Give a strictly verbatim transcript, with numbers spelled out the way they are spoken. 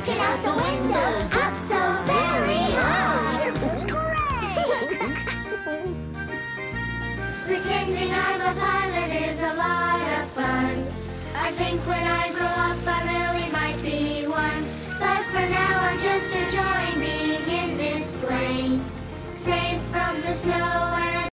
looking out the windows up so very high. This is great! Pretending I'm a pilot is a lot of fun. I think when I grow up I really might be one. But for now I'm just enjoying being in this plane, safe from the snow